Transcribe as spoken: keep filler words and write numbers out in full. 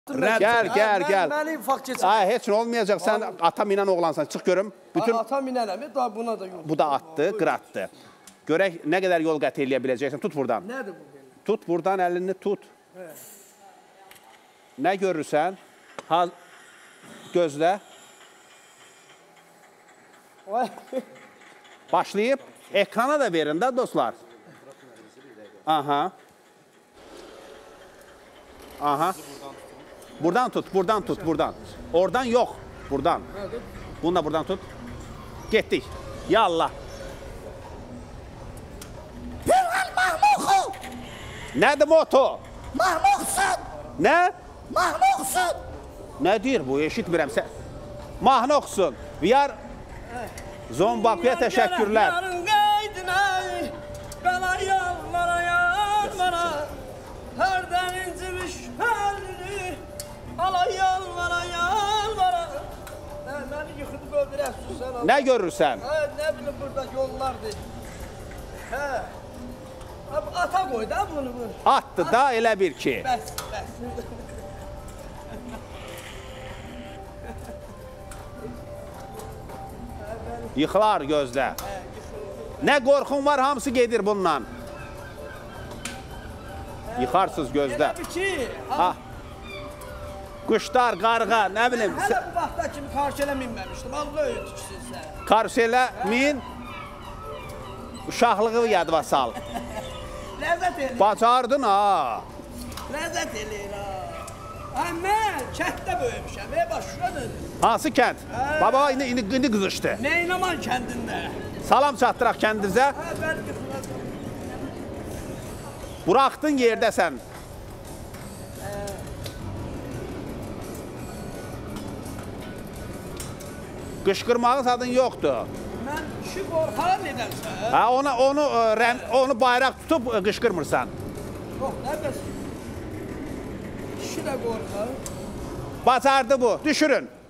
Gel, gel, gel. Məni ufaq keçək. Ay, heç nə olmayacaq. Sən ata minən oğlansan. Çıx görüm. Bütün ata minənəm, daha buna da yol. Bu da atdı, qıratdı. Görək nə qədər yol qət eləyə biləcəksən. Tut buradan. Nədir bu belə? Tut buradan, əlini tut. Nə görürsən? Ha, gözlə. Başlayıb. Ekrana da verin də dostlar. Aha. Aha. Buradan tut, buradan tut, buradan. Oradan yox, buradan. Bunu da buradan tut. Getdik. Yallah. Pirhal Mahmuxu! Nədir moto? Mahmuxsun! Nə? Mahmuxsun! Nə deyir bu? Eşitmirəm. Sən... Mahnı oxusun. Viyar Zombakuya təşəkkürlər. Bana yalvara yalvara Herden incimiş perdini Ala yalvara yalvara Beni yıkıdı öldürəsin sen. Nə görürsən? Ne bileyim burada yollardır. He. Ata koy da bunu bu. Atdı da elə bir ki. Bəs, bəs. Yıxılar gözlə. Nə qorxun var, hamısı gedir bundan. Yıxarsız gözlə. Elə bir ki, Ah. Quşlar, qarğa, nə bilim. hələ bu vaxta kimi karşıya minməmişdim. Allah öyrətsin sən. Karuselə min, uşaqlığı yadıma sal. Ləzzət eləyir. Bacardın ha. Ləzzət eləyir ha. Ay mən kənddə böyümüşəm. Ey bax şuradır. Hansı kənd? Baba indi, indi, indi qızışdı. Neynaman kəndində. Salam çatdıraq kəndinizə. Hə, bəli qızılacaq. Buraxdın yerdəsən. Qışqırmağın adın yoxdur. Mən kişi qorxaram nedənsə. Ha, onu, onu, onu bayraq tutub qışqırmırsan. Yox, nə bəs. Kişi də qorxar. Bacardı bu. Düşürün.